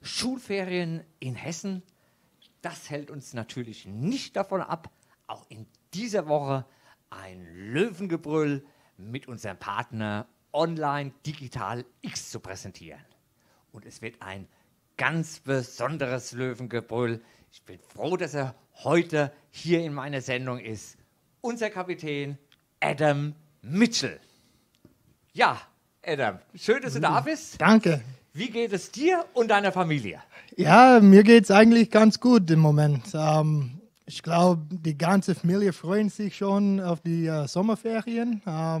Schulferien in Hessen. Das hält uns natürlich nicht davon ab, auch in dieser Woche ein Löwengebrüll mit unserem Partner Online Digital X zu präsentieren. Und es wird ein ganz besonderes Löwengebrüll. Ich bin froh, dass er heute hier in meiner Sendung ist. Unser Kapitän Adam Mitchell. Ja, Adam, schön, dass du da bist. Danke. Wie geht es dir und deiner Familie? Ja, mir geht es eigentlich ganz gut im Moment. Ich glaube, die ganze Familie freut sich schon auf die Sommerferien.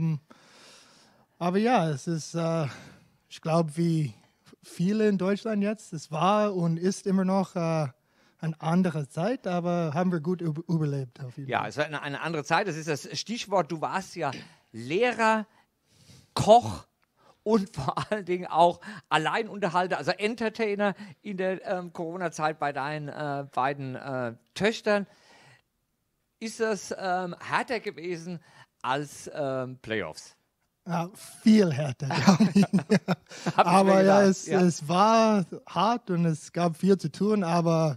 Aber ja, es ist, ich glaube, wie viele in Deutschland jetzt, es war und ist immer noch eine andere Zeit, aber haben wir gut überlebt. Auf jeden Fall. Ja, es war eine andere Zeit, das ist das Stichwort. Du warst ja Lehrer, Koch und vor allen Dingen auch Alleinunterhalter, also Entertainer in der Corona-Zeit bei deinen beiden Töchtern. Ist das härter gewesen als Playoffs? Ja, viel härter, glaube ich. Aber ja, es war hart und es gab viel zu tun, aber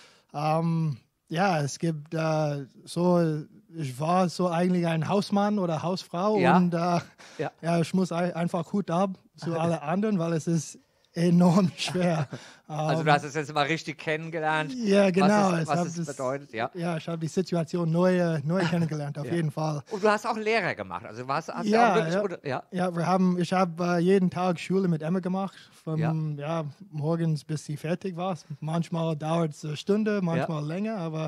ja, es gibt ich war so eigentlich ein Hausmann oder Hausfrau und ja, ich muss einfach Hut ab zu allen anderen, weil es ist enorm schwer. Also du hast es jetzt mal richtig kennengelernt. Ja, genau. Was es bedeutet. Ja, ich habe die Situation neu kennengelernt, auf jeden Fall. Und du hast auch Lehrer gemacht. Also hast ich habe jeden Tag Schule mit Emma gemacht, von morgens bis sie fertig war. Manchmal dauert es eine Stunde, manchmal länger, aber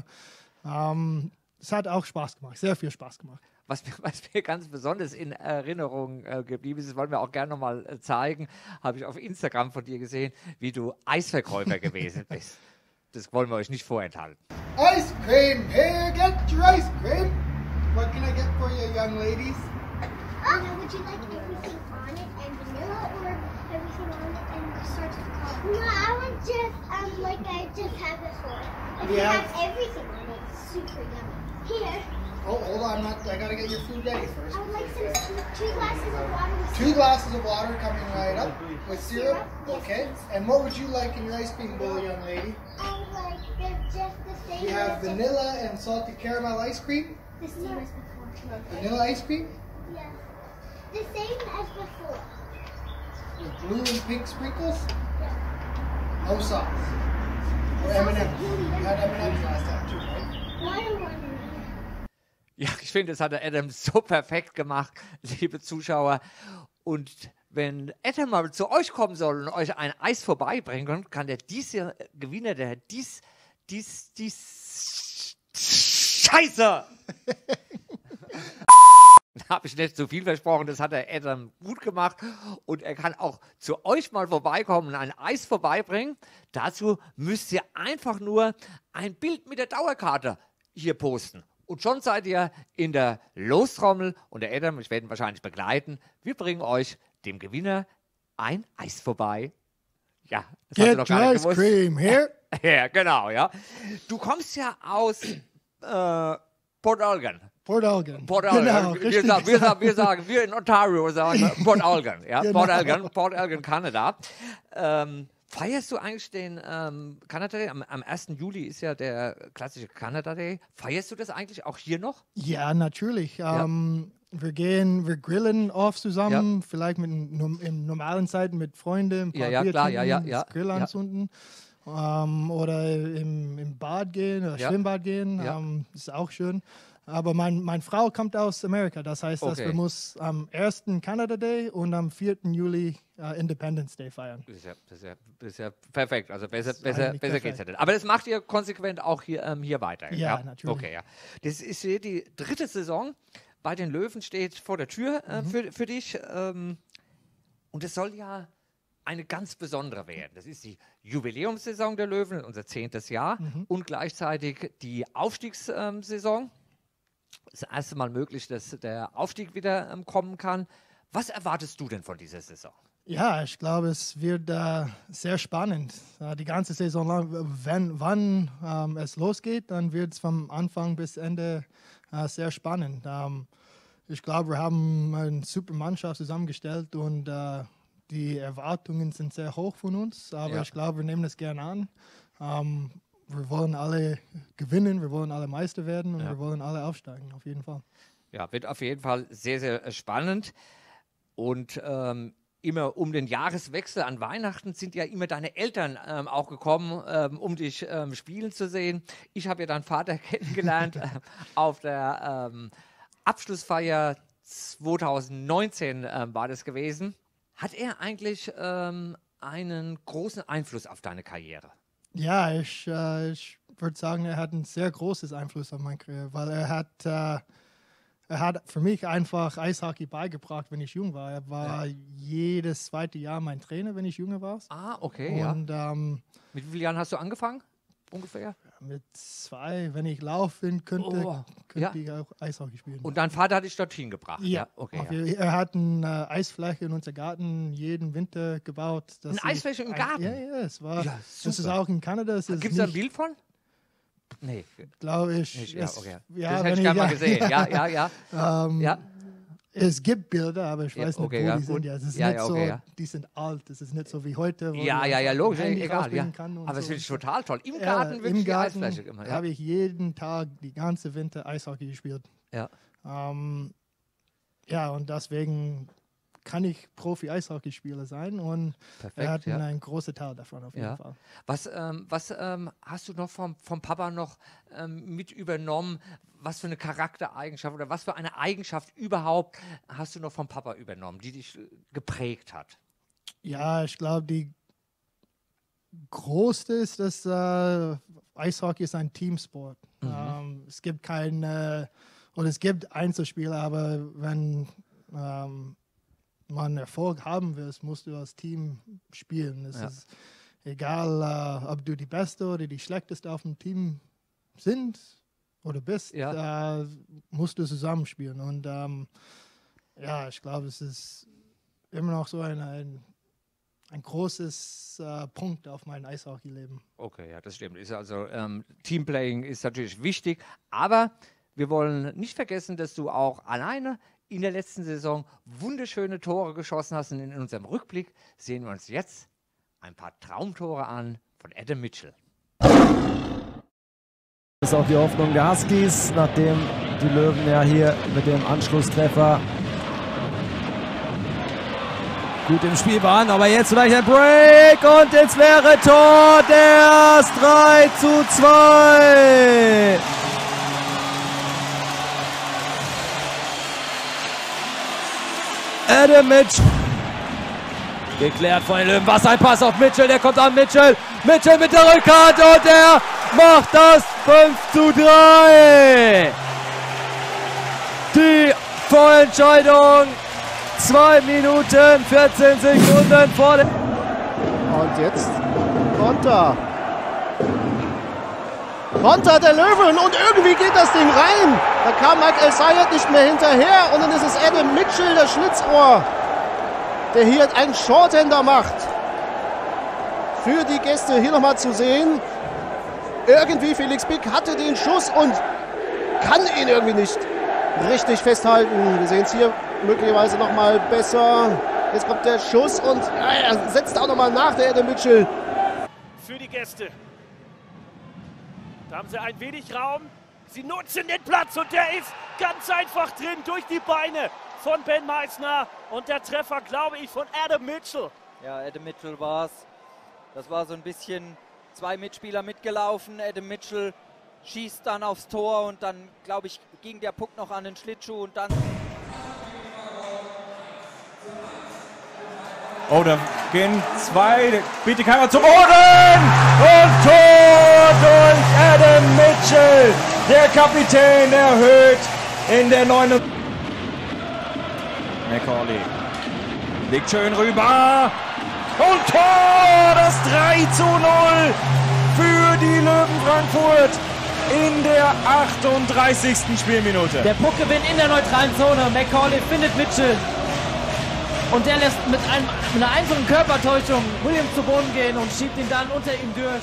es hat auch Spaß gemacht, sehr viel Spaß gemacht. Was mir ganz besonders in Erinnerung geblieben ist, das wollen wir auch gerne nochmal zeigen, habe ich auf Instagram von dir gesehen, wie du Eisverkäufer gewesen bist. Das wollen wir euch nicht vorenthalten. Ice cream, here, get your ice cream. What can I get for you, young ladies? Would you like everything on it and vanilla or everything on it and starts with coffee? No, I would just, like I just have before. If you have everything on it, it's super yummy. Here. Oh, hold on, I gotta get your food ready first. I would like two glasses of water with syrup. 2 glasses of water coming right up with syrup. Yes, okay. please. And what would you like in your ice cream bowl, young lady? I would like just the same. We have vanilla and salted caramel ice cream. The same as before. Vanilla ice cream Yes. The same as before. with blue and pink sprinkles. Yes. No sauce. Or M&M's. You had M&M's last time too, right? Water. Ja, ich finde, das hat der Adam so perfekt gemacht, liebe Zuschauer. Und wenn Adam mal zu euch kommen soll und euch ein Eis vorbeibringen kann der diese Gewinner, der dies Scheiße! Da habe ich nicht zu viel versprochen, das hat der Adam gut gemacht. Und er kann auch zu euch mal vorbeikommen und ein Eis vorbeibringen. Dazu müsst ihr einfach nur ein Bild mit der Dauerkarte hier posten. Und schon seid ihr in der Lostrommel und der Adam, ich werde ihn wahrscheinlich begleiten. Wir bringen euch, dem Gewinner, ein Eis vorbei. Ja, das habt ihr noch gar nicht gewusst. Cream here. Ja, genau, ja. Du kommst ja aus Port Elgin. Port Elgin. Port Elgin. Genau, Wir in Ontario sagen Port Elgin. Ja? Genau. Port Elgin, Kanada. Feierst du eigentlich den Canada Day? Am 1. Juli ist ja der klassische Canada Day. Feierst du das eigentlich auch hier noch? Ja, natürlich. Wir grillen oft zusammen, vielleicht in normalen Zeiten mit Freunden, ein paar Bier trinken, das Grill anzünden. Oder im Bad gehen oder Schwimmbad gehen, ist auch schön. Aber meine Frau kommt aus Amerika, das heißt, dass wir muss am 1. Canada Day und am 4. Juli Independence Day feiern. Das ist ja perfekt, also besser geht's ja nicht. Aber das macht ihr konsequent auch hier weiter? Ja, natürlich. Okay, ja. Das ist hier die 3. Saison, bei den Löwen steht vor der Tür für dich und es soll ja eine ganz besondere werden. Das ist die Jubiläumssaison der Löwen, unser 10. Jahr und gleichzeitig die Aufstiegssaison. Das erste Mal möglich, dass der Aufstieg wieder kommen kann. Was erwartest du denn von dieser Saison? Ja, ich glaube, es wird sehr spannend. Die ganze Saison lang, wann es losgeht, dann wird es vom Anfang bis Ende sehr spannend. Ich glaube, wir haben eine super Mannschaft zusammengestellt und die Erwartungen sind sehr hoch von uns, aber ich glaube, wir nehmen das gerne an. Wir wollen alle gewinnen, wir wollen alle Meister werden und wir wollen alle aufsteigen, auf jeden Fall. Ja, wird auf jeden Fall sehr, sehr spannend. Und immer um den Jahreswechsel an Weihnachten sind ja immer deine Eltern auch gekommen, um dich spielen zu sehen. Ich habe ja deinen Vater kennengelernt auf der Abschlussfeier 2019 war das gewesen. Hat er eigentlich einen großen Einfluss auf deine Karriere? Ja, ich würde sagen, er hat einen sehr großen Einfluss auf meine Karriere, weil er hat für mich einfach Eishockey beigebracht, wenn ich jung war. Er war jedes zweite Jahr mein Trainer, wenn ich jünger war. Ah, okay, und, mit wie vielen Jahren hast du angefangen? Ungefähr? Mit 2, wenn ich laufen könnte, könnte ich auch Eishockey spielen. Und dein Vater hat dich dorthin gebracht? Ja, okay. Er hat eine Eisfläche in unserem Garten jeden Winter gebaut. Eine Eisfläche im Garten? Ja, es war. Ja, das ist auch in Kanada. Gibt es da ein Bild von? Nee. Glaube ich. Nicht, das hätte ich gerne mal gesehen. Ja. Es gibt Bilder, aber ich weiß nicht, wo die sind. Ja, es ist nicht so, die sind alt. Es ist nicht so wie heute. Wo Logisch, egal. Aber es ist total toll. Im Garten wirklich die Eisfläche gemacht. Habe ich jeden Tag die ganze Winter Eishockey gespielt. Ja. Und deswegen kann ich Profi-Eishockeyspieler sein und er hat einen großen Teil davon auf jeden Fall. Was hast du noch vom Papa noch mit übernommen? Was für eine Charaktereigenschaft oder was für eine Eigenschaft überhaupt hast du noch vom Papa übernommen, die dich geprägt hat? Ja, ich glaube, die größte ist, dass Eishockey ist ein Teamsport. Es gibt es gibt Einzelspieler, aber wenn man Erfolg haben will, musst du als Team spielen. Es ist egal, ob du die Beste oder die Schlechteste auf dem Team sind oder bist, musst du zusammenspielen. Und ich glaube, es ist immer noch so ein großes Punkt auf mein Eishockeyleben. Okay, ja, das stimmt. Ist also, Teamplaying ist natürlich wichtig, aber wir wollen nicht vergessen, dass du auch alleine in der letzten Saison wunderschöne Tore geschossen hast. Und in unserem Rückblick sehen wir uns jetzt ein paar Traumtore an von Adam Mitchell. Das ist auch die Hoffnung der Huskies, nachdem die Löwen ja hier mit dem Anschlusstreffer gut im Spiel waren. Aber jetzt vielleicht ein Break und jetzt wäre Tor, der 3:2. Adam Mitchell. Geklärt von den Löwen. Was ein Pass auf Mitchell. Der kommt an Mitchell. Mitchell mit der Rückhand und er macht das 5:3. Die Vorentscheidung. 2 Minuten 14 Sekunden vor dem. Und jetzt Konter. Konter der Löwen und irgendwie geht das Ding rein. Da kam Mike El-Sayed nicht mehr hinterher und dann ist es Adam Mitchell, der Schlitzohr, der hier einen Shorthander macht. Für die Gäste hier nochmal zu sehen. Irgendwie Felix Bick hatte den Schuss und kann ihn irgendwie nicht richtig festhalten. Wir sehen es hier möglicherweise nochmal besser. Jetzt kommt der Schuss und er setzt auch nochmal nach, der Adam Mitchell. Für die Gäste. Da haben sie ein wenig Raum. Sie nutzen den Platz und der ist ganz einfach drin durch die Beine von Ben Meissner. Und der Treffer, glaube ich, von Adam Mitchell. Ja, Adam Mitchell war es. Das war so ein bisschen 2 Mitspieler mitgelaufen. Adam Mitchell schießt dann aufs Tor und dann, glaube ich, ging der Puck noch an den Schlittschuh und dann... Oh, da gehen 2, bitte keiner zum Boden! Und Tor durch Adam Mitchell! Der Kapitän erhöht in der 9. McCauley legt schön rüber. Und Tor! Das 3:0 für die Löwen Frankfurt in der 38. Spielminute. Der Puckgewinn in der neutralen Zone. McCauley findet Mitchell. Und der lässt mit einer einfachen Körpertäuschung Williams zu Boden gehen und schiebt ihn dann unter ihm durch.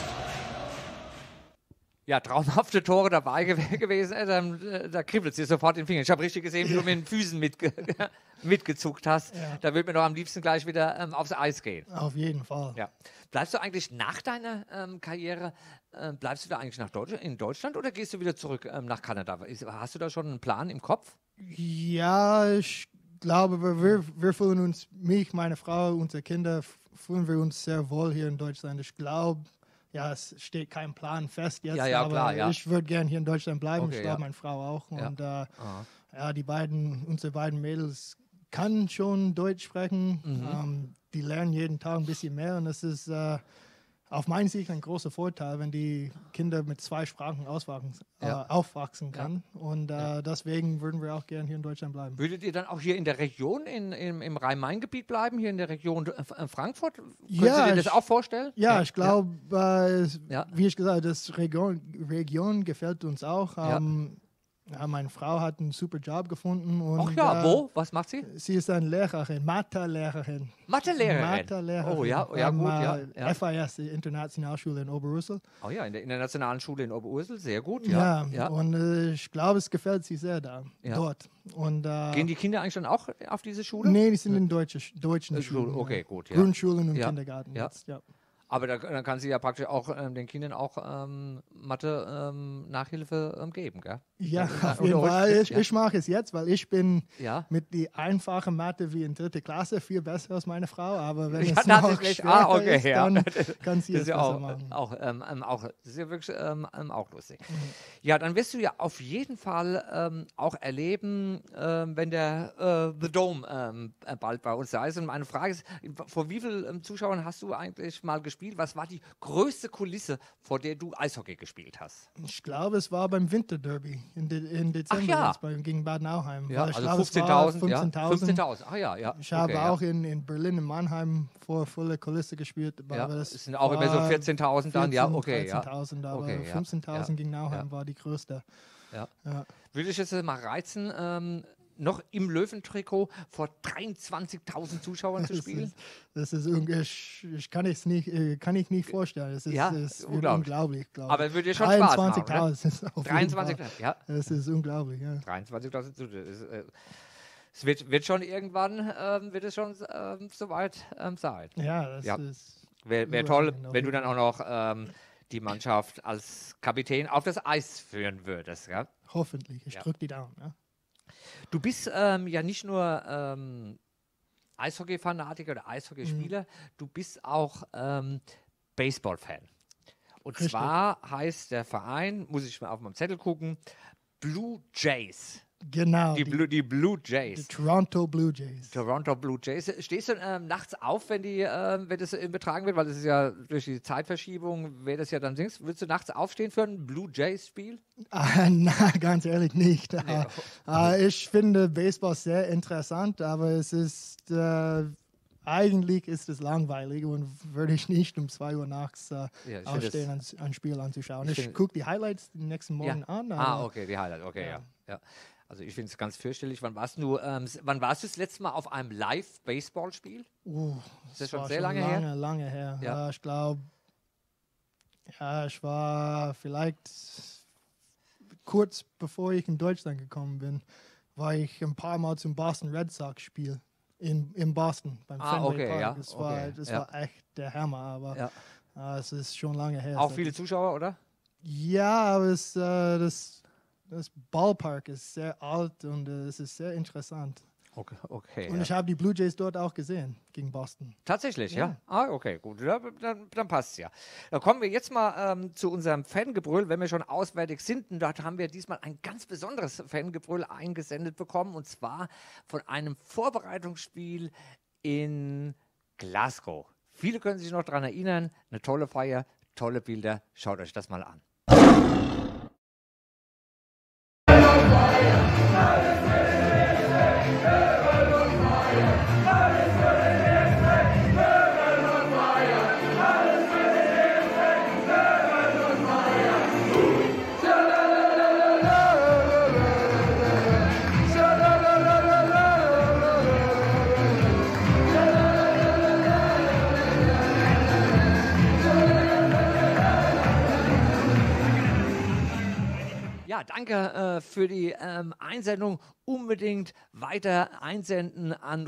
Ja, traumhafte Tore dabei gewesen. Da kribbelt es dir sofort den Finger. Ich habe richtig gesehen, wie du mit den Füßen mitgezuckt hast. Da würde man doch am liebsten gleich wieder aufs Eis gehen. Auf jeden Fall. Ja. Bleibst du eigentlich nach deiner Karriere, bleibst du da eigentlich in Deutschland oder gehst du wieder zurück nach Kanada? Hast du da schon einen Plan im Kopf? Ja, ich glaube, wir fühlen uns, meine Frau, unsere Kinder, fühlen wir uns sehr wohl hier in Deutschland. Ich glaube, ja, es steht kein Plan fest jetzt, aber klar, ich würde gerne hier in Deutschland bleiben. Okay, ich glaube, meine Frau auch. Und unsere beiden Mädels kann schon Deutsch sprechen. Die lernen jeden Tag ein bisschen mehr und das ist auf meiner Sicht ein großer Vorteil, wenn die Kinder mit 2 Sprachen aufwachsen kann. Und deswegen würden wir auch gerne hier in Deutschland bleiben. Würdet ihr dann auch hier in der Region, im Rhein-Main-Gebiet bleiben, hier in der Region Frankfurt? Könnt ihr dir das auch vorstellen? Ja, ich glaube, wie ich gesagt habe, das Region gefällt uns auch. Ja, meine Frau hat einen super Job gefunden. Und, ach ja, wo? Was macht sie? Sie ist eine Lehrerin, Mathelehrerin. Mathelehrerin? Oh ja, gut. FIS, die Internationalschule in Oberursel. Oh ja, in der Internationalen Schule in Oberursel, sehr gut. Ja. Und ich glaube, es gefällt sie sehr dort. Und, gehen die Kinder eigentlich dann auch auf diese Schule? Nee, die sind in deutschen Schulen. Okay, gut. Grundschulen und Kindergarten jetzt, Aber dann kann sie ja praktisch auch den Kindern auch Mathe-Nachhilfe geben, gell? Ja, auf jeden Fall. Ich mache es jetzt, weil ich bin mit die einfache Mathe wie in 3. Klasse viel besser als meine Frau. Aber wenn es noch schwerer ist, dann kann sie es besser machen. Das ist ja wirklich auch lustig. Ja, dann wirst du ja auf jeden Fall auch erleben, wenn der The Dome bald bei uns da ist. Und meine Frage ist, vor wie vielen Zuschauern hast du eigentlich mal gespielt? Was war die größte Kulisse, vor der du Eishockey gespielt hast? Ich glaube, es war beim Winterderby in Dezember gegen Bad Nauheim. Ja, also 15.000. 15.000. Ich habe auch in Berlin, in Mannheim vor voller Kulisse gespielt. Aber das sind auch immer so 14.000 dann. 13.000, aber 15.000 gegen Nauheim war die größte. Würde ich jetzt mal reizen, noch im Löwentrikot vor 23.000 Zuschauern zu spielen? Das ist kann ich nicht vorstellen. Das ist unglaublich. Aber würde dir schon Spaß machen, 23.000, ja. Das ist unglaublich, ja. 23.000 Zuschauer. Es wird schon irgendwann, soweit sein. Ja, das ist... Wäre toll, wenn du dann auch noch die Mannschaft als Kapitän auf das Eis führen würdest. Ja? Hoffentlich. Ich drücke die Daumen. Ja. Du bist ja nicht nur Eishockey-Fanatiker oder Eishockeyspieler, du bist auch Baseball-Fan. Und richtig. Zwar heißt der Verein, muss ich mal auf meinem Zettel gucken, Blue Jays. Genau. Die Blue Jays. Die Toronto Blue Jays. Toronto Blue Jays. Stehst du nachts auf, wenn das übertragen wird? Weil das ist ja durch die Zeitverschiebung, wäre das ja dann Dings. Würdest du nachts aufstehen für ein Blue Jays-Spiel? Na, ganz ehrlich nicht. Ich finde Baseball sehr interessant, aber es ist eigentlich ist es langweilig und würde ich nicht um 2 Uhr nachts aufstehen, ein Spiel anzuschauen. Ich gucke die Highlights den nächsten Morgen an. Okay, die Highlights, okay, ja. Also ich finde es ganz fürchterlich. Wann warst du das letzte Mal auf einem Live-Baseball-Spiel? Ist das schon sehr lange her? Lange her. Ja. Ich glaube, ich war vielleicht kurz bevor ich in Deutschland gekommen bin, war ich ein paar Mal zum Boston Red Sox-Spiel in Boston beim Fenway Park. Das war echt der Hammer, aber es ist schon lange her. Auch viele Zuschauer, oder? Ja, aber das Ballpark ist sehr alt und es ist sehr interessant. Okay. Und ich habe die Blue Jays dort auch gesehen, gegen Boston. Tatsächlich, ja? Okay, gut. Dann passt es ja. Da kommen wir jetzt mal zu unserem Fangebrüll, wenn wir schon auswärtig sind. Und dort haben wir diesmal ein ganz besonderes Fangebrüll eingesendet bekommen. Und zwar von einem Vorbereitungsspiel in Glasgow. Viele können sich noch daran erinnern. Eine tolle Feier, tolle Bilder. Schaut euch das mal an. Ja, danke für die Einsendung. Unbedingt weiter einsenden an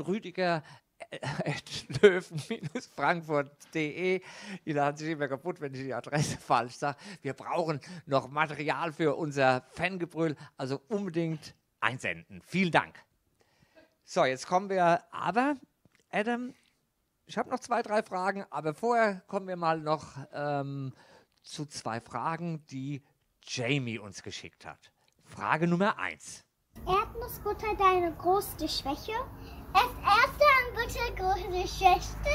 rüdiger@löwen-frankfurt.de. Die laden sich immer kaputt, wenn ich die Adresse falsch sage. Wir brauchen noch Material für unser Fangebrüll, also unbedingt einsenden. Vielen Dank. So, jetzt kommen wir aber, Adam, ich habe noch 2, 3 Fragen, aber vorher kommen wir mal noch zu 2 Fragen, die Jamie uns geschickt hat. Frage Nummer 1. Erdnussbutter deine größte Schwäche? Ist erste an Butter große Schwäche?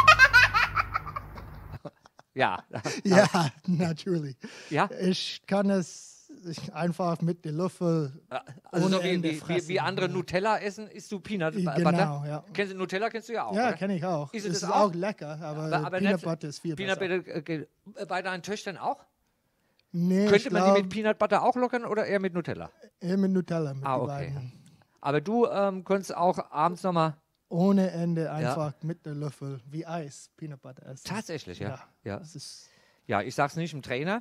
Ja. Ja, natürlich. Ja? Ich kann es einfach mit dem Löffel also so wie andere Nutella essen, isst du Peanut Butter? Genau, ja. Nutella kennst du ja auch, Ja, oder? kenne ich auch. Es ist auch lecker, aber Peanut Butter ist viel Peanut besser. Butter bei deinen Töchtern auch? Nee, Könnte man die mit Peanut Butter auch lockern oder eher mit Nutella? Eher mit Nutella. Mit okay. Beiden. Aber du könntest auch abends nochmal... Ohne Ende einfach mit dem Löffel wie Eis Peanut Butter essen. Tatsächlich, ja. Ja, ich sag's nicht dem Trainer.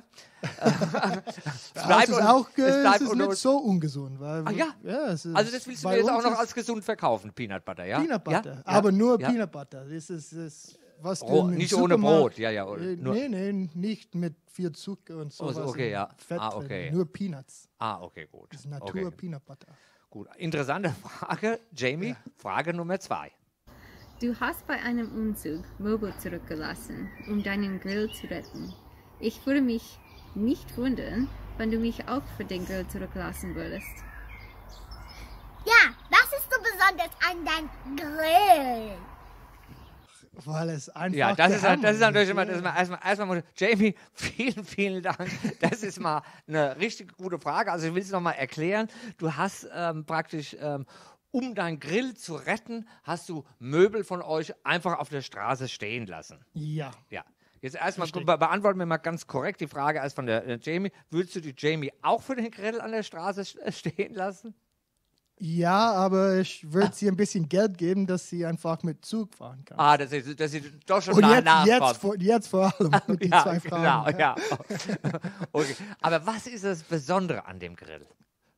Es ist nicht so ungesund. Weil also das willst du mir jetzt auch noch als gesund verkaufen, Peanut Butter, ja? Peanut Butter, aber nur Peanut Butter. Das ist was nicht ohne Brot, Nee, nicht mit viel Zucker und so. Fett drin, nur Peanuts. Okay, gut. Das ist Natur Peanut Butter. Gut, interessante Frage. Jamie, Frage Nummer 2. Du hast bei einem Umzug Möbel zurückgelassen, um deinen Grill zu retten. Ich würde mich nicht wundern, wenn du mich auch für den Grill zurücklassen würdest. Ja, was ist so besonders an deinem Grill? Weil es einfach. Ja, das ist natürlich immer erstmal Jamie, vielen Dank. Das ist mal eine richtig gute Frage. Also ich will es nochmal erklären. Du hast praktisch, um deinen Grill zu retten, hast du Möbel von euch einfach auf der Straße stehen lassen. Ja. Jetzt erstmal beantworten wir mal ganz korrekt die Frage als von der Jamie. Würdest du die Jamie auch für den Grill an der Straße stehen lassen? Ja, aber ich würde sie ein bisschen Geld geben, dass sie einfach mit Zug fahren kann. Dass sie doch schon jetzt vor allem mit die 2 Fragen. Genau, ja. Okay. Aber was ist das Besondere an dem Grill?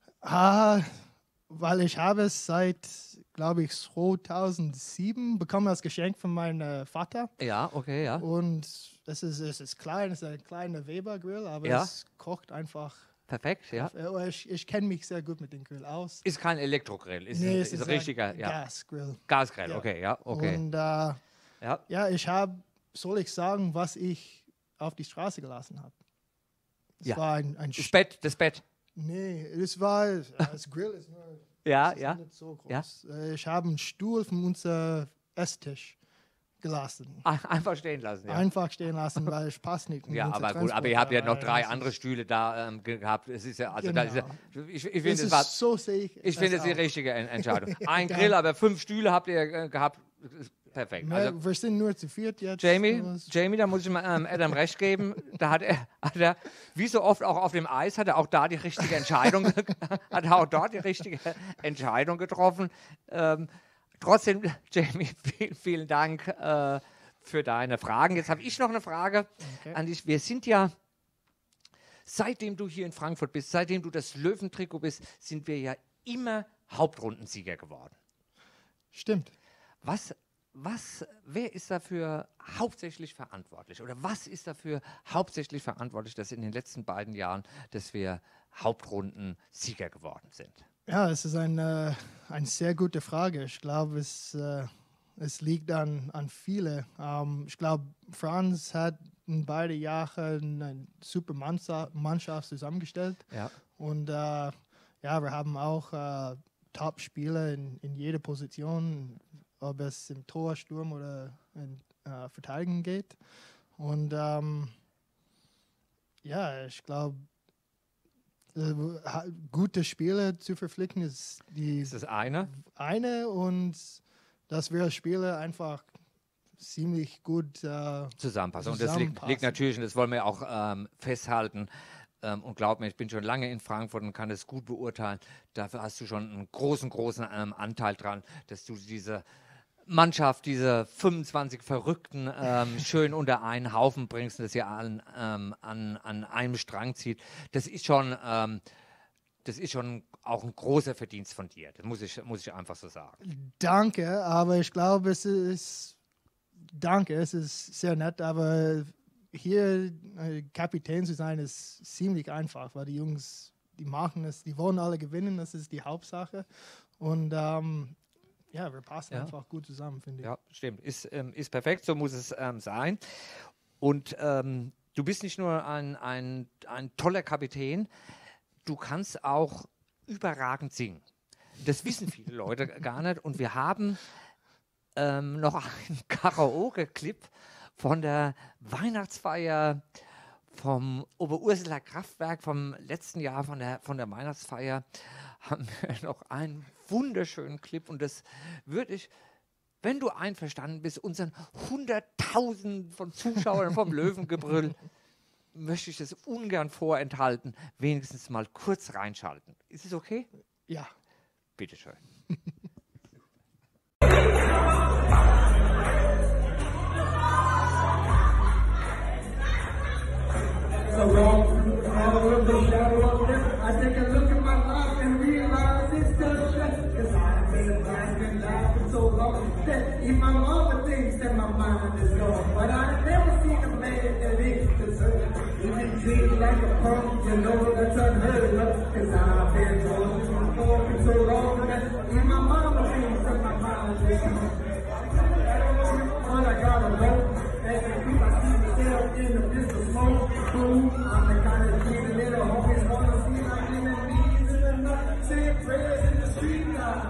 Weil ich habe es seit, glaube ich, 2007 bekommen als Geschenk von meinem Vater. Ja, okay, ja. Und es ist klein, es ist ein kleiner Weber-Grill, aber es kocht einfach. Perfekt, ja. Ich kenne mich sehr gut mit dem Grill aus. Ist kein Elektrogrill, ist ein richtiger Gasgrill. Gasgrill, okay, ja, okay. Und ich habe, soll ich sagen, was ich auf die Straße gelassen habe. Das war ein das Bett. Nee, das Grill ist nur nicht so groß. Ja. Ich habe einen Stuhl von unserem Esstisch gelassen. Einfach stehen lassen, ja. Einfach stehen lassen, weil es passt nicht. Ja, aber gut, aber ihr habt ja noch 3 andere Stühle da gehabt. Es ist ja, also genau. Ich finde, das ist die richtige Entscheidung. Ein Grill, aber 5 Stühle habt ihr gehabt. Perfekt. Also, wir sind nur zu 4 jetzt. Jamie, da muss ich mal Adam recht geben. Da hat er, wie so oft auch auf dem Eis, hat er auch da die richtige Entscheidung, getroffen. Trotzdem, Jamie, vielen Dank für deine Fragen. Jetzt habe ich noch eine Frage an dich. Wir sind ja, seitdem du hier in Frankfurt bist, seitdem du das Löwentrikot bist, sind wir ja immer Hauptrundensieger geworden. Stimmt. Wer ist dafür hauptsächlich verantwortlich? Oder was ist dafür hauptsächlich verantwortlich, dass in den letzten beiden Jahren, dass wir Hauptrundensieger geworden sind? Ja, es ist eine sehr gute Frage. Ich glaube, es liegt an viele. Ich glaube, Franz hat in beiden Jahren eine super Mannschaft zusammengestellt. Ja. Und wir haben auch Top-Spieler in jeder Position, ob es im Tor, Sturm oder in Verteidigung geht. Und ich glaube, gute Spieler zu verpflichten ist das eine und dass wir Spieler einfach ziemlich gut zusammenpassen. Und das liegt natürlich, und das wollen wir auch festhalten. Und glaub mir, ich bin schon lange in Frankfurt und kann das gut beurteilen. Dafür hast du schon einen großen Anteil dran, dass du diese Mannschaft, diese 25 Verrückten schön unter einen Haufen bringst und dass ihr allen an einem Strang zieht. Das ist schon das ist schon auch ein großer Verdienst von dir. Das muss ich einfach so sagen. Danke, aber ich glaube, es ist sehr nett, aber hier Kapitän zu sein ist ziemlich einfach, weil die Jungs, die machen es, die wollen alle gewinnen, das ist die Hauptsache. Und wir passen einfach gut zusammen, finde ich. Ja, stimmt. Ist perfekt, so muss es sein. Und du bist nicht nur ein toller Kapitän, du kannst auch überragend singen. Das wissen viele Leute gar nicht. Und wir haben noch einen Karaoke-Clip von der Weihnachtsfeier vom Oberursula Kraftwerk vom letzten Jahr, von der Weihnachtsfeier, haben wir noch einen wunderschönen Clip. Und das würde ich, wenn du einverstanden bist, unseren 100.000 von Zuschauern vom Löwengebrüll, möchte ich das ungern vorenthalten, wenigstens mal kurz reinschalten. Ist es okay? Ja. Bitteschön. So long, have a little shadow of them. I take a look at my life and realize it's just stress. Cause I've been blind and lied for so long that even my mama thinks that my mind is gone. But I never seen a man that ain't deserved. You can treat like a punk, you know that's unheard of. Cause I've been going for so long that even my mama thinks that my mind is gone. But I gotta go. And if I see myself in the business smoke, I'm the kind of kid that I always want to see like living bees in the night, saying prayers in the street now.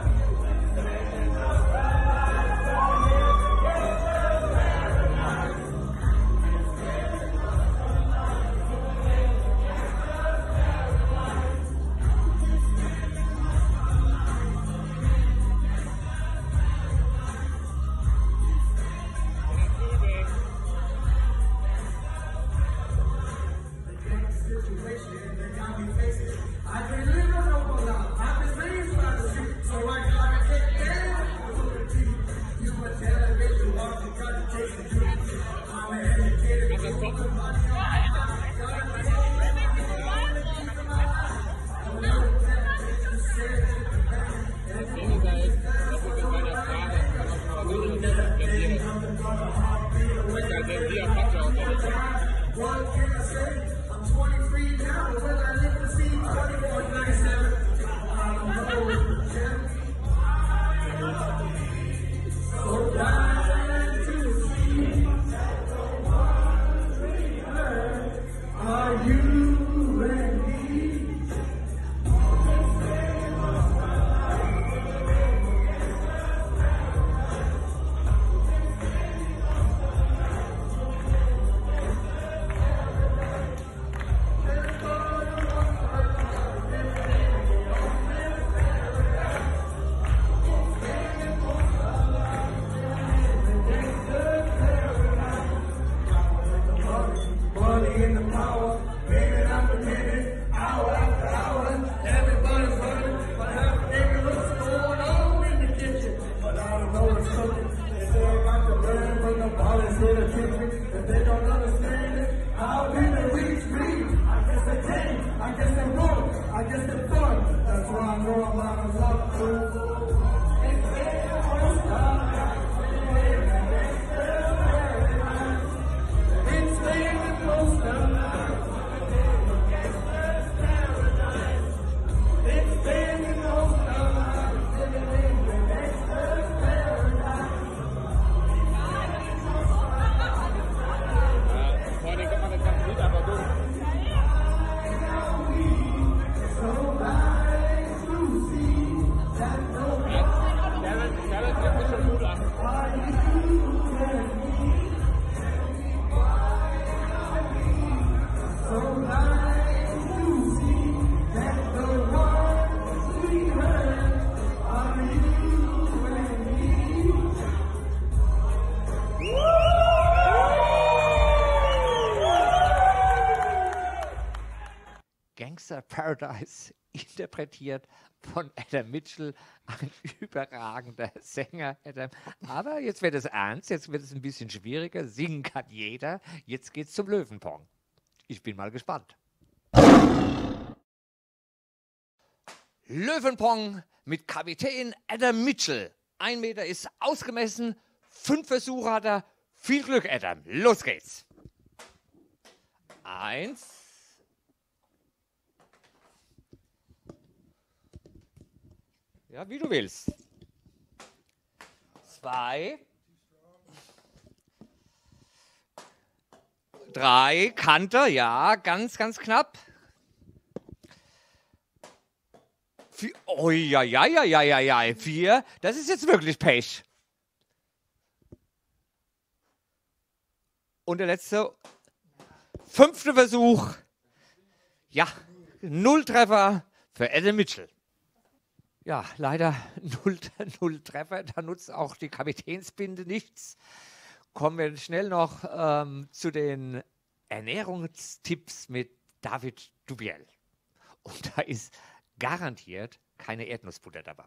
Paradise, interpretiert von Adam Mitchell, ein überragender Sänger. Adam. Aber jetzt wird es ernst, jetzt wird es ein bisschen schwieriger. Singen kann jeder. Jetzt geht's zum Löwenpong. Ich bin mal gespannt. Löwenpong mit Kapitän Adam Mitchell. 1 Meter ist ausgemessen, 5 Versuche hat er. Viel Glück, Adam. Los geht's. 1. Ja, wie du willst. 2. 3, Kante, ja, ganz, ganz knapp. 4, oh ja, 4, das ist jetzt wirklich Pech. Und der letzte, 5. Versuch. Ja, 0 Treffer für Adam Mitchell. Ja, leider 0 Treffer, da nutzt auch die Kapitänsbinde nichts. Kommen wir schnell noch zu den Ernährungstipps mit David Dubiel. Und da ist garantiert keine Erdnussbutter dabei.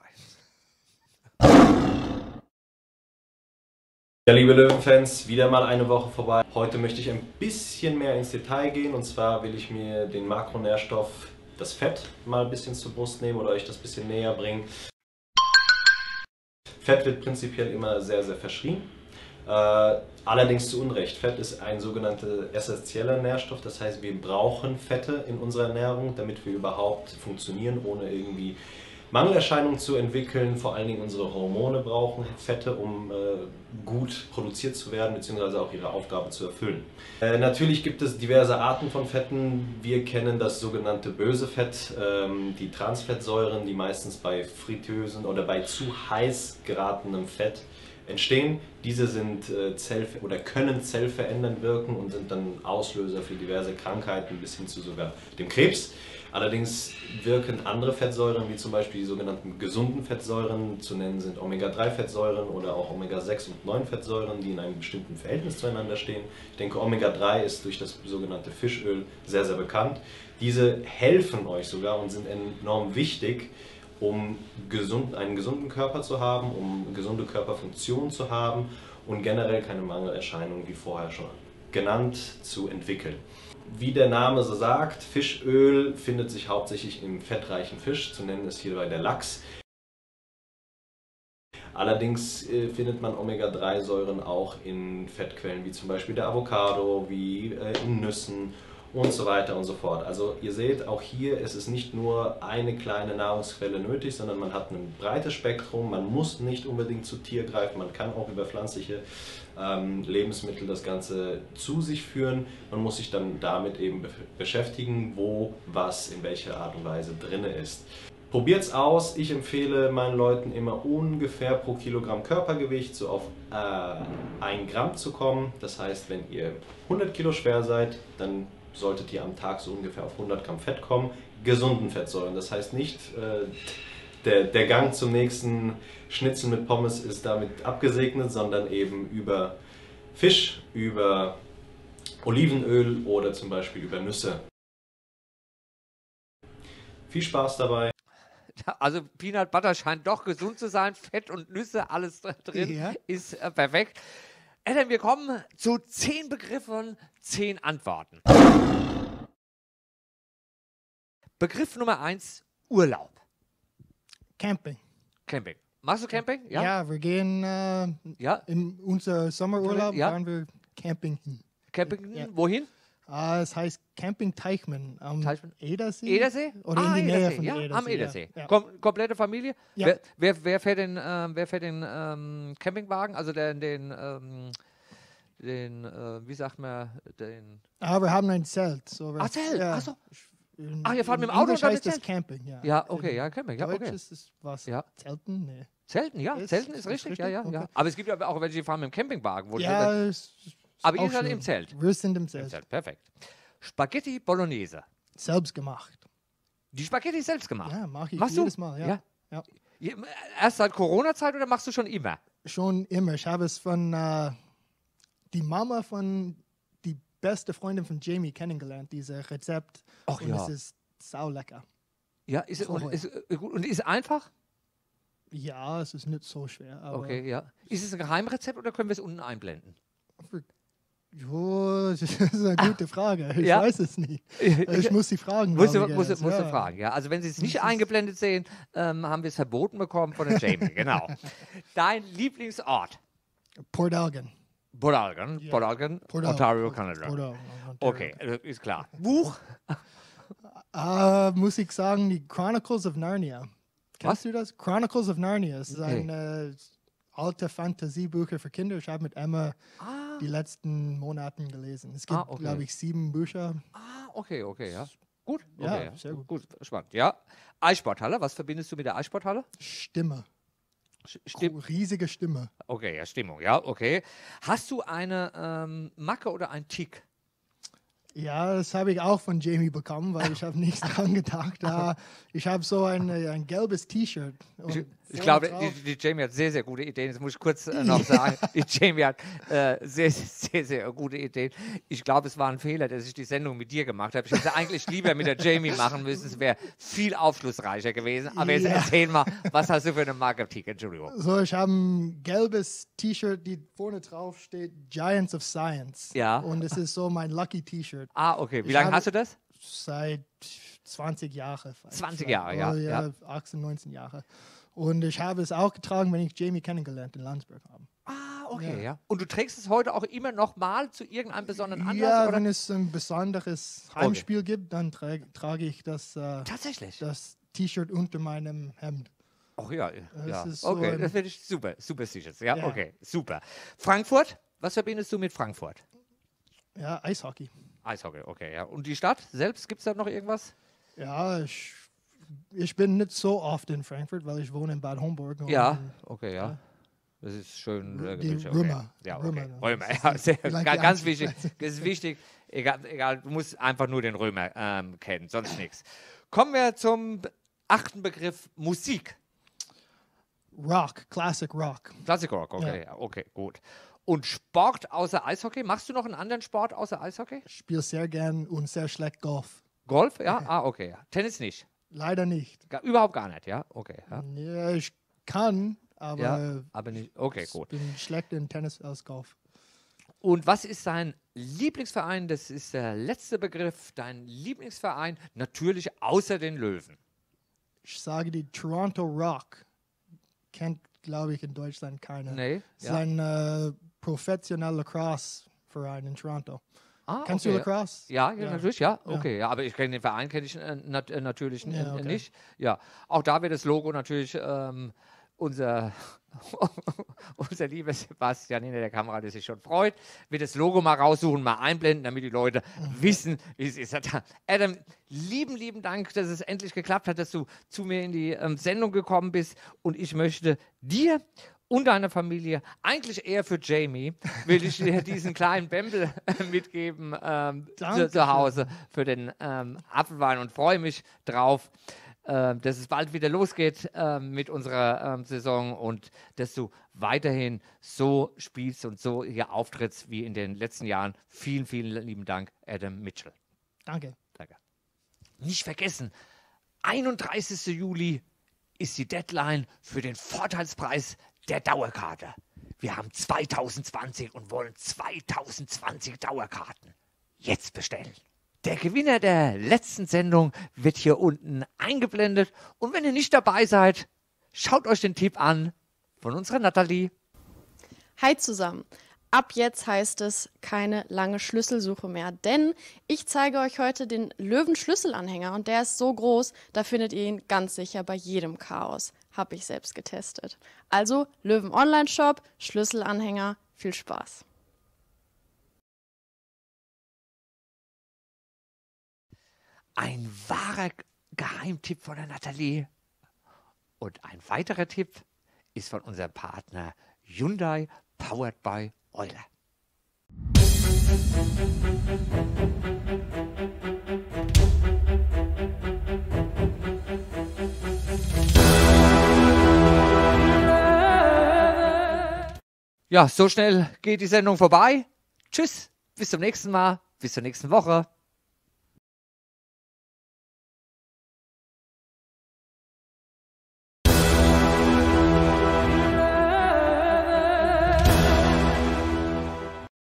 Ja, liebe Löwenfans, wieder mal eine Woche vorbei. Heute möchte ich ein bisschen mehr ins Detail gehen. Und zwar will ich mir den Makronährstoff, das Fett, mal ein bisschen zur Brust nehmen oder euch das ein bisschen näher bringen. Fett wird prinzipiell immer sehr, sehr verschrien. Allerdings zu Unrecht. Fett ist ein sogenannter essentieller Nährstoff, das heißt, wir brauchen Fette in unserer Ernährung, damit wir überhaupt funktionieren, ohne irgendwie Mangelerscheinungen zu entwickeln. Vor allen Dingen unsere Hormone brauchen Fette, um gut produziert zu werden, beziehungsweise auch ihre Aufgabe zu erfüllen. Natürlich gibt es diverse Arten von Fetten. Wir kennen das sogenannte böse Fett, die Transfettsäuren, die meistens bei Fritteusen oder bei zu heiß geratenem Fett entstehen. Diese sind können zellverändernd wirken und sind dann Auslöser für diverse Krankheiten bis hin zu sogar dem Krebs. Allerdings wirken andere Fettsäuren, wie zum Beispiel die sogenannten gesunden Fettsäuren, zu nennen sind Omega-3-Fettsäuren oder auch Omega-6 und 9-Fettsäuren, die in einem bestimmten Verhältnis zueinander stehen. Ich denke, Omega-3 ist durch das sogenannte Fischöl sehr, sehr bekannt. Diese helfen euch sogar und sind enorm wichtig, um einen gesunden Körper zu haben, um gesunde Körperfunktionen zu haben und generell keine Mangelerscheinungen, wie vorher schon genannt, zu entwickeln. Wie der Name so sagt, Fischöl findet sich hauptsächlich im fettreichen Fisch, zu nennen ist hierbei der Lachs. Allerdings findet man Omega-3-Säuren auch in Fettquellen wie zum Beispiel der Avocado, wie in Nüssen und so weiter und so fort. Also ihr seht, auch hier ist es nicht nur eine kleine Nahrungsquelle nötig, sondern man hat ein breites Spektrum. Man muss nicht unbedingt zu Tier greifen, man kann auch über pflanzliche Lebensmittel das Ganze zu sich führen. Man muss sich dann damit eben beschäftigen, wo was in welcher Art und Weise drin ist. Probiert's aus. Ich empfehle meinen Leuten immer ungefähr pro Kilogramm Körpergewicht so auf 1 Gramm zu kommen. Das heißt, wenn ihr 100 Kilo schwer seid, dann solltet ihr am Tag so ungefähr auf 100 Gramm Fett kommen. Gesunden Fettsäuren. Das heißt nicht, der Gang zum nächsten Schnitzel mit Pommes ist damit abgesegnet, sondern eben über Fisch, über Olivenöl oder zum Beispiel über Nüsse. Viel Spaß dabei. Also Peanut Butter scheint doch gesund zu sein. Fett und Nüsse, alles drin, ja. Ist perfekt. Adam, wir kommen zu 10 Begriffen, 10 Antworten. Begriff Nummer 1, Urlaub. Camping. Camping. Machst du Camping? Ja, ja, wir gehen in unser Sommerurlaub, fahren wir Camping hin. Camping, wohin? Es heißt Camping Teichmann am Edersee. Edersee? Oder in die Nähe von Edersee. Am Edersee. Ja. Komplette Familie? Ja. Wer fährt den Campingwagen? Also wie sagt man, den... Wir haben ein Zelt. So Zelt? Ja. Ach so. Ihr fahrt mit dem Auto oder mit das Camping, ja. Ja, okay, ja, Camping. Ja, Deutsch okay. ist es was? Ja. Zelten? Nee. Zelten, ja. Zelten ist richtig, ja. Okay. Aber es gibt ja auch welche, die fahren mit dem Campingwagen. Aber ihr seid im Zelt? Wir sind im Zelt. Perfekt. Spaghetti Bolognese. Selbst gemacht. Die Spaghetti selbst gemacht? Ja, mache ich Machst jedes du? Mal, ja. Erst seit Corona-Zeit oder machst du schon immer? Schon immer. Ich habe es von die Mama von die beste Freundin von Jamie kennengelernt, dieses Rezept. Ach ja. Es ist saulecker. Ja, ist gut und ist einfach? Ja, es ist nicht so schwer. Aber okay, ja. Ist es ein Geheimrezept oder können wir es unten einblenden? Oh, das ist eine gute Frage. Ich weiß es nicht. Ich muss Sie fragen. Musst du fragen, ja. Also wenn Sie es nicht eingeblendet sehen, haben wir es verboten bekommen von der Jamie. Genau. Dein Lieblingsort? Port Elgin. Port Elgin, Ontario, Kanada. Okay, ist klar. Buch? Muss ich sagen, die Chronicles of Narnia. Kennst du das? Chronicles of Narnia. Es ist ein alte Fantasiebücher für Kinder. Ich habe mit Emma die letzten Monate gelesen. Es gibt, glaube ich, 7 Bücher. Okay, ja. Gut. Okay, ja, sehr gut. Spannend. Ja. Eissporthalle, was verbindest du mit der Eissporthalle? Stimme. Riesige Stimme. Okay, ja, Stimmung, ja, okay. Hast du eine Macke oder ein Tick? Ja, das habe ich auch von Jamie bekommen, weil ich habe nichts dran gedacht. Ich habe so ein gelbes T-Shirt. Ich glaube, die Jamie hat sehr, sehr gute Ideen. Das muss ich kurz noch sagen. Die Jamie hat sehr, sehr, sehr gute Ideen. Ich glaube, es war ein Fehler, dass ich die Sendung mit dir gemacht habe. Ich hätte eigentlich lieber mit der Jamie machen müssen. Es wäre viel aufschlussreicher gewesen. Aber jetzt erzähl mal, was hast du für eine Marketing? Entschuldigung. So, ich habe ein gelbes T-Shirt, die vorne drauf steht Giants of Science. Ja. Und es ist so mein Lucky T-Shirt. Okay. Wie lange hast du das? Seit 20 Jahren. 20 Jahre, ja. 18, 19 Jahre. Und ich habe es auch getragen, wenn ich Jamie kennengelernt in Landsberg habe. Okay, ja. Und du trägst es heute auch immer noch mal zu irgendeinem besonderen Anlass? Ja, oder? Wenn es ein besonderes Heimspiel gibt, dann trage ich das T-Shirt unter meinem Hemd. Ach ja. Das okay, das finde ich super sicher. Ja, okay, super. Frankfurt, was verbindest du mit Frankfurt? Ja, Eishockey. Eishockey, okay, ja. Und die Stadt selbst, gibt es da noch irgendwas? Ja, ich bin nicht so oft in Frankfurt, weil ich wohne in Bad Homburg. Ja, okay, ja. Das ist schön. Die Römer. Ja, okay. Römer, ja, ganz wichtig. Das ist wichtig. Egal, du musst einfach nur den Römer kennen, sonst nichts. Kommen wir zum 8. Begriff, Musik. Rock, Classic Rock. Classic Rock, okay, ja. Okay, gut. Und Sport außer Eishockey? Machst du noch einen anderen Sport außer Eishockey? Ich spiele sehr gern und sehr schlecht Golf. Golf, ja? Okay. Tennis nicht? Leider nicht. Überhaupt gar nicht, ja? Okay. Ja, ich kann, aber nicht. Okay, gut. Ich bin schlecht in Tennis als Golf. Und was ist dein Lieblingsverein? Das ist der letzte Begriff. Dein Lieblingsverein, natürlich außer den Löwen. Ich sage die Toronto Rock. Kennt, glaube ich, in Deutschland keiner. Nee. Es ist ein professioneller Lacrosse-Verein in Toronto. Kennst du Lacrosse? Ja, natürlich, ja. Okay, ja, aber den Verein kenne ich natürlich nicht. Ja, auch da wird das Logo natürlich unser lieber Sebastian hinter der Kamera, der sich schon freut, wird das Logo mal raussuchen, mal einblenden, damit die Leute wissen, wie es ist. Adam, lieben Dank, dass es endlich geklappt hat, dass du zu mir in die Sendung gekommen bist. Und ich möchte dir und deiner Familie, eigentlich eher für Jamie, will ich dir diesen kleinen Bämbel mitgeben zu Hause für den Apfelwein und freue mich drauf, dass es bald wieder losgeht mit unserer Saison und dass du weiterhin so spielst und so hier auftrittst wie in den letzten Jahren. Vielen lieben Dank, Adam Mitchell. Danke. Nicht vergessen, 31. Juli ist die Deadline für den Vorteilspreis der Dauerkarte. Wir haben 2020 und wollen 2020 Dauerkarten. Jetzt bestellen. Der Gewinner der letzten Sendung wird hier unten eingeblendet. Und wenn ihr nicht dabei seid, schaut euch den Tipp an von unserer Nathalie. Hi zusammen. Ab jetzt heißt es keine lange Schlüsselsuche mehr, denn ich zeige euch heute den Löwen-Schlüsselanhänger und der ist so groß, da findet ihr ihn ganz sicher bei jedem Chaos. Habe ich selbst getestet. Also Löwen Online-Shop, Schlüsselanhänger, viel Spaß. Ein wahrer Geheimtipp von der Nathalie. Und ein weiterer Tipp ist von unserem Partner Hyundai, powered by Euler. Ja, so schnell geht die Sendung vorbei. Tschüss, bis zum nächsten Mal, bis zur nächsten Woche.